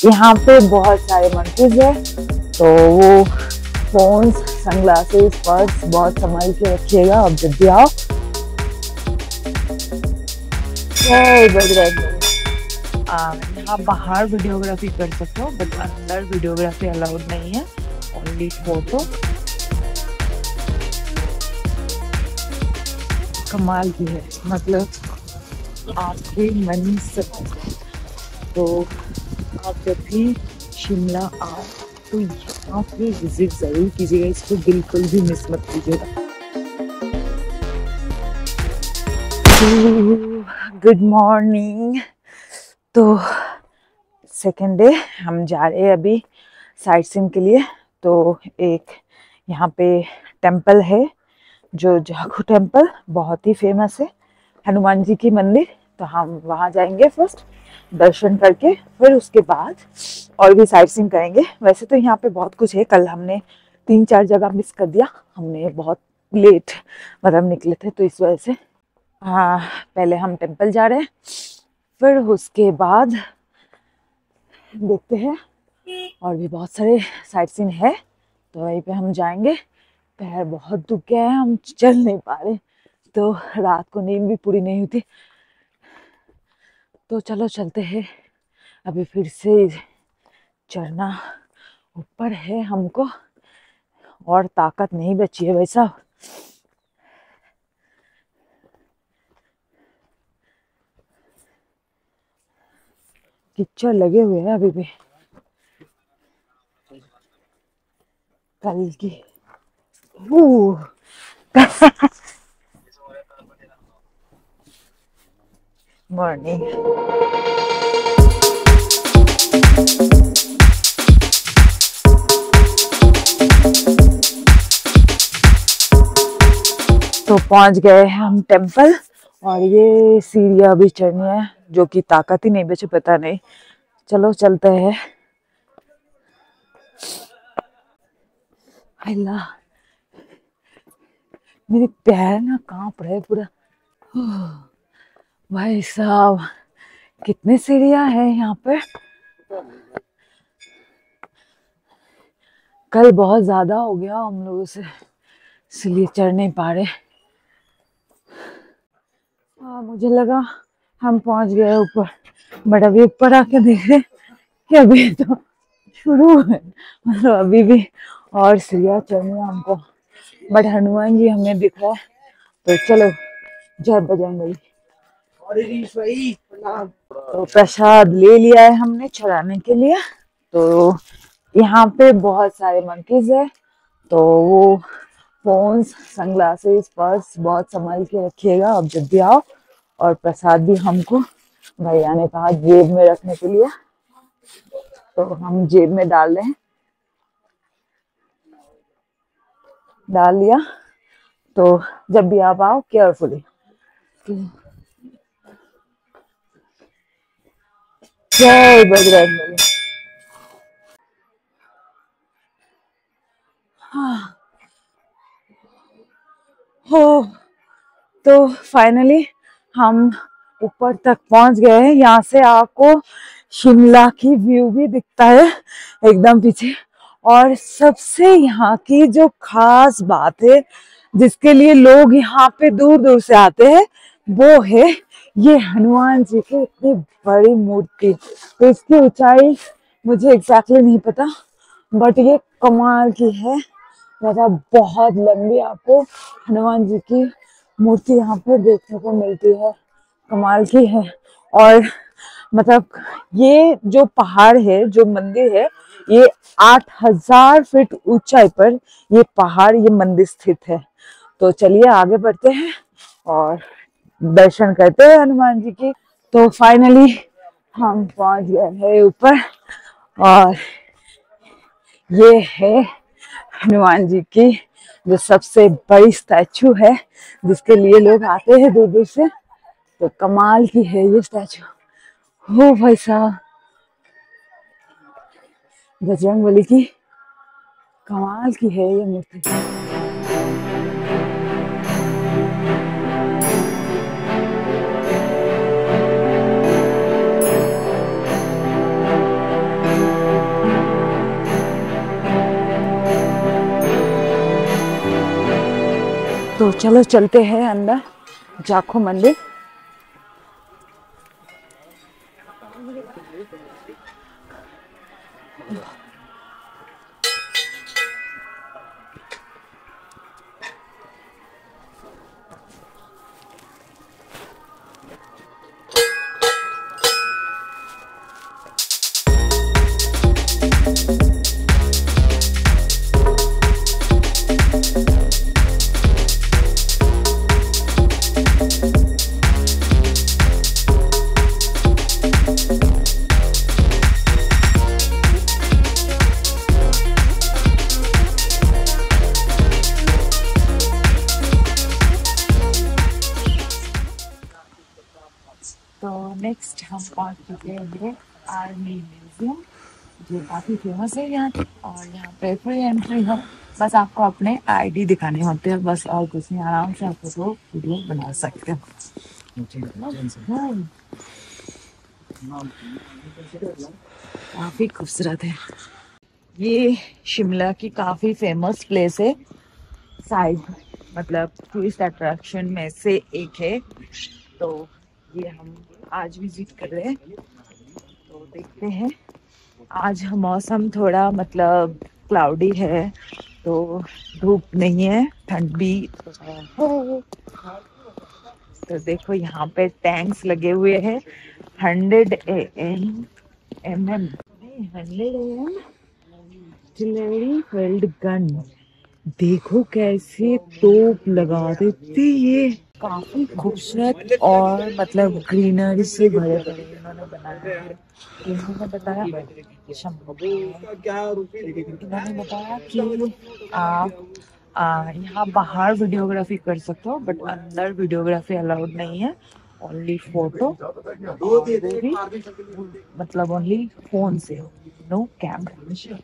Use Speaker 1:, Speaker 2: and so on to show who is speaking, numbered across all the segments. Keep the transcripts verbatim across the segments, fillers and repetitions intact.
Speaker 1: यहाँ पे बहुत सारे मंकीज है, तो वो फोन्स, सनग्लासेस, पर्स बहुत संभाल के रखिएगा अब जब भी आओ। यहाँ बाहर वीडियोग्राफी कर सकते हो बट अंदर वीडियोग्राफी अलाउड नहीं है, ओनली फोटो। कमाल की है, मतलब आपके मन से। तो आप जब भी शिमला आओ तो यहाँ पे विजिट जरूर कीजिएगा, इसको बिल्कुल भी मिस मत कीजिएगा। Good morning. तो सेकेंड डे हम जा रहे हैं अभी साइट सीइंग के लिए। तो एक यहाँ पे टेम्पल है जो जाखू टेम्पल, बहुत ही फेमस है, हनुमान जी की मंदिर। तो हम वहाँ जाएंगे फर्स्ट, दर्शन करके फिर उसके बाद और भी साइट सीइंग करेंगे। वैसे तो यहाँ पे बहुत कुछ है, कल हमने तीन चार जगह मिस कर दिया, हमने बहुत लेट मतलब निकले थे तो इस वजह से। हाँ, पहले हम टेम्पल जा रहे हैं, फिर उसके बाद देखते हैं और भी बहुत सारे साइट सीइंग है तो वहीं पे हम जाएंगे। पैर बहुत दुख गए हैं, हम चल नहीं पा रहे, तो रात को नींद भी पूरी नहीं हुई। तो चलो चलते हैं, अभी फिर से चढ़ना ऊपर है हमको और ताकत नहीं बची है वैसा। कीचड़ लगे हुए हैं अभी भी कल की। मॉर्निंग। तो पहुंच गए हैं हम टेम्पल और ये सीढ़ियाँ अभी चढ़नी है जो कि ताकत ही नहीं बचे, पता नहीं। चलो चलते हैं। अल्लाह, मेरे पैर ना कांप रहे पूरा। भाई साहब, कितनी सीढ़ियाँ हैं यहाँ पे। कल बहुत ज्यादा हो गया हम लोगों से, इसलिए चढ़ नहीं पा रहे। हाँ, मुझे लगा हम पहुंच गए ऊपर, बट अभी ऊपर आके देख रहे कि अभी तो शुरू है, मतलब अभी भी और सीढ़ियाँ चढ़नी है हमको। बट हनुमान जी हमें दिख रहा है, तो चलो जय बजरंगबली। तो प्रसाद ले लिया है हमने चढ़ाने के लिए। तो यहाँ पे बहुत सारे मंकीज है, तो वो फोन्स, सनग्लासेस, पर्स बहुत संभाल के रखिएगा अब जब भी आओ। और प्रसाद भी हमको भैया ने कहा जेब में रखने के लिए, तो हम जेब में डाल रहे हैं। डाल लिया, तो जब भी आप आओ केयरफुली। जय बजरंगबली। हाँ हो, तो फाइनली हम ऊपर तक पहुंच गए हैं। यहाँ से आपको शिमला की व्यू भी दिखता है एकदम पीछे। और सबसे यहाँ की जो खास बात है, जिसके लिए लोग यहाँ पे दूर दूर से आते हैं, वो है ये हनुमान जी की इतनी बड़ी मूर्ति। तो इसकी ऊंचाई मुझे एग्जैक्टली नहीं पता, बट ये कमाल की है, मतलब बहुत लंबी आपको हनुमान जी की मूर्ति यहाँ पे देखने को मिलती है, कमाल की है। और मतलब ये जो पहाड़ है, जो मंदिर है, ये आठ हजार फीट ऊंचाई पर ये पहाड़, ये मंदिर स्थित है। तो चलिए आगे बढ़ते हैं और दर्शन करते हैं हनुमान जी की। तो फाइनली हम पहुंच गए हैं ऊपर और ये है हनुमान जी की जो सबसे बड़ी स्टैचू है, जिसके लिए लोग आते हैं दूर दूर से। तो कमाल की है ये स्टैचू। हो भाई साहब, बजरंगबली की कमाल की है ये मूर्ति। तो चलो चलते हैं अंदर, जाखो मंदिर। तो नेक्स्ट हम पहुंच चुके हैं आर्मी म्यूजियम, जो काफ़ी फेमस है यहाँ की। और यहाँ पे फ्री एंट्री है, बस आपको अपने आईडी दिखाने होते हैं बस, और कुछ नहीं। आराम से आप फोटो वीडियो बना सकते हो। काफ़ी खूबसूरत है। ये शिमला की काफ़ी फेमस प्लेस है, साइड मतलब टूरिस्ट अट्रैक्शन में से एक है। तो ये हम आज विजिट कर रहे हैं, तो देखते हैं। आज मौसम थोड़ा मतलब क्लाउडी है, तो धूप नहीं है, ठंड भी है। तो देखो यहाँ पे टैंक्स लगे हुए हैं, hundred A M M M hundred A M artillery field gun. देखो कैसे तोप लगा देते, ये काफी खूबसूरत और मतलब ग्रीनरी से भरे भरे इन्होंने बनाया है। इन्होंने बताया इन्होंने बताया कि आप यहाँ बाहर वीडियोग्राफी कर सकते हो, बट अंदर वीडियोग्राफी अलाउड नहीं है, ओनली फोटो, मतलब ओनली फोन से, नो कैमरा।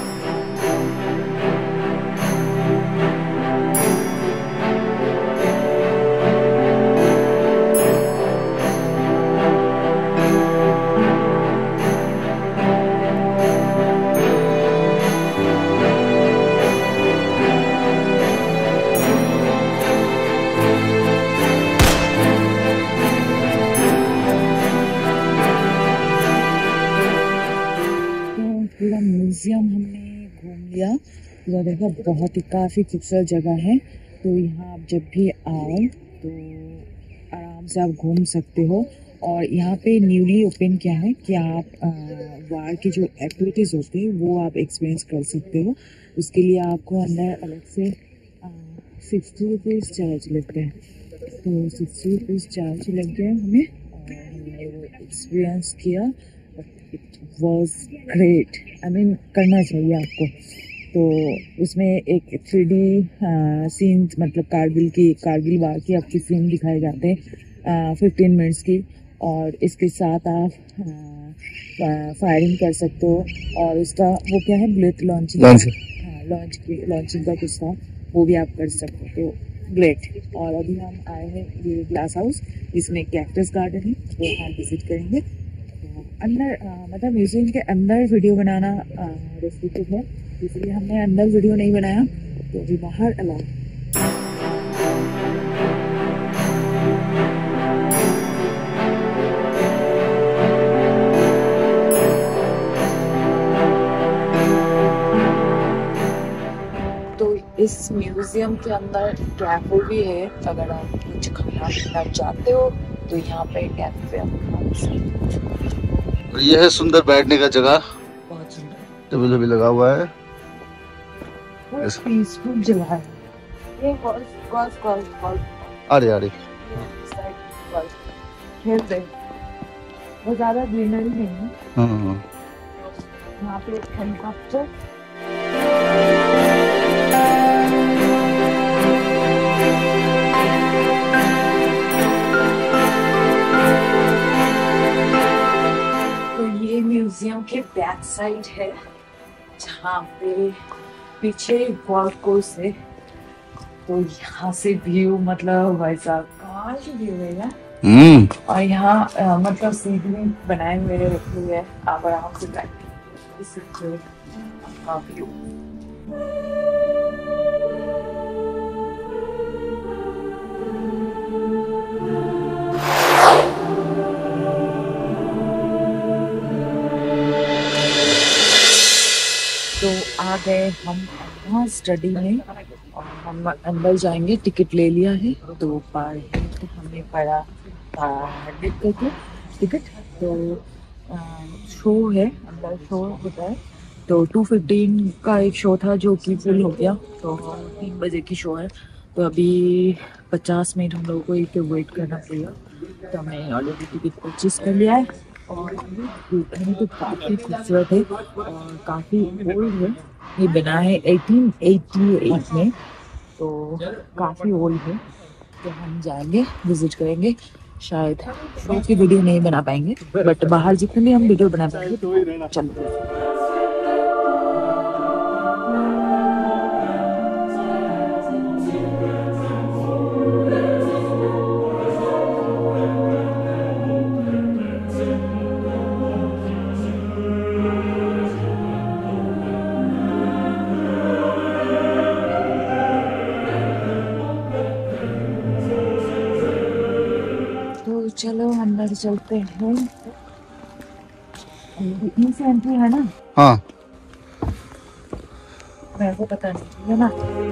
Speaker 1: पूरा म्यूजियम हमने घूम लिया, पूरा देखा, बहुत ही काफ़ी खूबसूरत जगह है। तो यहाँ आप जब भी आओ तो आराम से आप घूम सकते हो। और यहाँ पे न्यूली ओपन क्या है कि आप वार की जो एक्टिविटीज़ होती है वो आप एक्सपीरियंस कर सकते हो। उसके लिए आपको अंदर अलग से सिक्सटी रुपीज़ चार्ज लगते हैं। तो सिक्सटी रुपीज़ चार्ज लग गया हमें, और हमने वो एक्सपीरियंस किया। It was great, I mean करना चाहिए आपको। तो उसमें एक थ्री डी सीन, मतलब कारगिल की कारगिल वार की आपकी सीन दिखाए जाते हैं फिफ्टीन मिनट्स की, और इसके साथ आप फायरिंग कर सकते हो। और उसका वो क्या है, बुलेट लॉन्चिंग, हाँ लॉन्च की लॉन्चिंग का कुछ था, वो भी आप कर सकते हो। ग्रेट। और अभी हम आए हैं ये ग्लास हाउस, जिसमें कैक्टस गार्डन है, वो हम विजिट करेंगे। अंदर मतलब म्यूजियम के अंदर वीडियो बनाना रेस्ट्रिक्टेड है, इसलिए हमने अंदर वीडियो नहीं बनाया, तो अभी बाहर अलाउ। तो इस म्यूजियम के अंदर कैफे भी है, अगर आप कुछ खाना पीना चाहते हो तो यहाँ पे कैफे आप खा सकते हो।
Speaker 2: ये है सुंदर बैठने का जगह,
Speaker 1: बहुत सुंदर
Speaker 2: टेबल भी लगा हुआ है,
Speaker 1: पीसफुल जगह है। ये गोल्फ गोल्फ गोल्फ गोल्फ
Speaker 2: अरे अरे
Speaker 1: खेलते हैं, बहुत ज़्यादा ग्रीनरी नहीं है।
Speaker 2: हाँ,
Speaker 1: यहाँ पे एक हेलीकॉप्टर, तो ये म्यूजियम के बैक साइड है, जहाँ पे पीछे गोल्फ कोर्स है। तो यहाँ से व्यू मतलब भाई साहब कमाल की व्यू है यार।
Speaker 2: हम्म
Speaker 1: और यहाँ मतलब सीढ़ी बनाए हुए रखे हुए, आप आराम से बैठ सकते हो आपका व्यू। तो आ गए हम वहाँ स्टडी में और हम अंदर जाएंगे। टिकट ले लिया है तो पर हेड हमें पड़ा हंड्रेड करके टिकट। तो शो है, अंदर शो होता है। तो टू फिफ्टीन का एक शो था जो कि फुल हो गया, तो तीन बजे की शो है। तो अभी पचास मिनट हम लोगों को एक वेट करना पड़ेगा। तो हमने ऑलरेडी टिकट परचेज कर लिया है और देखने में तो काफ़ी खूबसूरत है और काफ़ी ओल्ड है। ये बना है एटीन एटी एट में, तो काफ़ी ओल्ड है। तो हम जाएंगे, विजिट करेंगे। शायद शो की वीडियो नहीं बना पाएंगे बट बाहर जितने भी हम वीडियो बना पाएंगे। चलते हैं। तो चलो अंदर चलते हैं। इतनी से एंट्री है ना?
Speaker 2: हाँ।
Speaker 1: मेरे को पता नहीं है ना।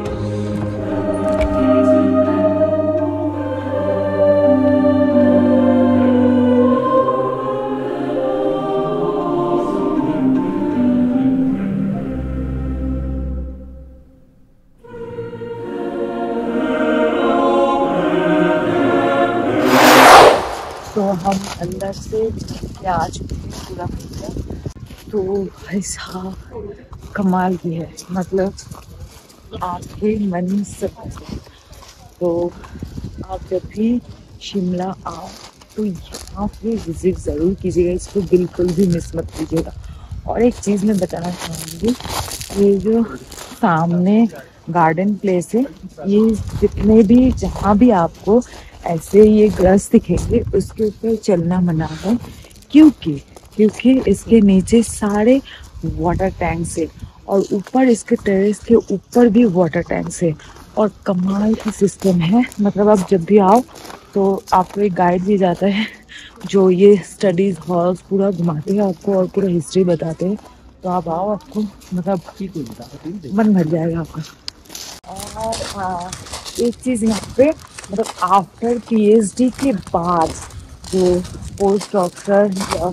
Speaker 1: तो हम अंदर से आ चुके हैं, पूरा हो गया। तो भाई साहब कमाल की है, मतलब आंखें मन सब। तो आप जब भी शिमला आओ तो यहाँ पे विजिट ज़रूर कीजिएगा, इसको बिल्कुल भी मिस मत कीजिएगा। और एक चीज़ मैं बताना चाहूँगी, ये जो सामने गार्डन प्लेस है, ये जितने भी जहाँ भी आपको ऐसे ये ग्रस दिखेंगे उसके ऊपर चलना मना है, क्योंकि क्योंकि इसके नीचे सारे वाटर टैंक्स है और ऊपर इसके टेरेस के ऊपर भी वाटर टैंक्स है। और कमाल की सिस्टम है, मतलब आप जब भी आओ तो आपको एक गाइड भी जाता है जो ये स्टडीज हॉल्स पूरा घुमाते हैं आपको और पूरा हिस्ट्री बताते हैं। तो आप आओ, आपको मतलब मन भर जाएगा आपका। और आ, एक चीज़ यहाँ पे, मतलब आफ्टर पीएचडी के बाद जो पोस्ट डॉक्टर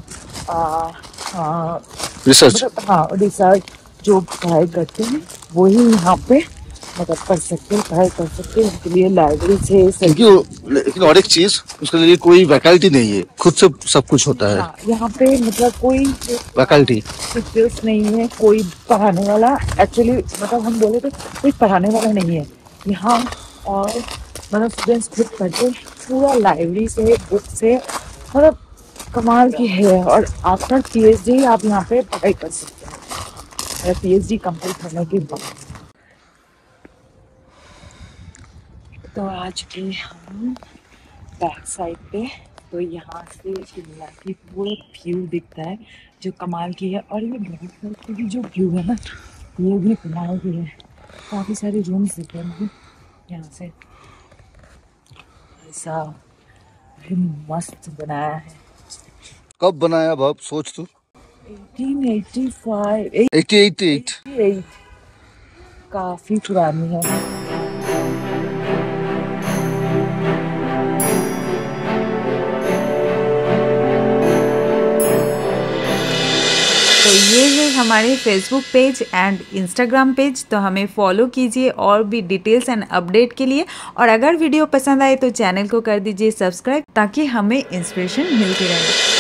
Speaker 2: रिसर्च।
Speaker 1: मतलब हाँ रिसर्च जो पढ़ाई करते हैं वही यहाँ पे मतलब कर सकते हैं, पढ़ाई कर सकते हैं। उनके लिए लाइब्रेरीज है सब।
Speaker 2: क्योंकि लेकिन और एक चीज, उसके लिए कोई वैकल्टी नहीं है, खुद से सब कुछ होता है।
Speaker 1: हाँ, यहाँ पे मतलब कोई
Speaker 2: वैकल्टी
Speaker 1: टीचर्स नहीं है, कोई पढ़ाने वाला। एक्चुअली मतलब हम बोले तो कोई पढ़ाने वाला नहीं है यहाँ। और मतलब स्टूडेंट्स खुद पढ़ते, पूरा लाइब्रेरी से बुक से, मतलब कमाल की है। और आफ्टर पीएचडी आप यहाँ पे पढ़ाई कर सकते हैं, पीएचडी कंप्लीट करने के बाद। तो आज के हम बैक साइड पे, तो यहाँ से शिमला की पूरा व्यू दिखता है जो कमाल की है। और ये बैक साइड पे भी जो व्यू है ना, ये भी कमाल की है। काफ़ी सारे रूम्स दिख रहे हैं यहाँ से। ऐसा भी मस्त बनाया है।
Speaker 2: कब बनाया बाप, सोच तू।
Speaker 1: Eighteen eighty five
Speaker 2: eighty eighty eight
Speaker 1: काफ़ी पुरानी है।
Speaker 3: तो ये है हमारे Facebook page and Instagram page, तो हमें फॉलो कीजिए और भी डिटेल्स एंड अपडेट के लिए। और अगर वीडियो पसंद आए तो चैनल को कर दीजिए सब्सक्राइब, ताकि हमें इंस्पिरेशन मिलती रहे।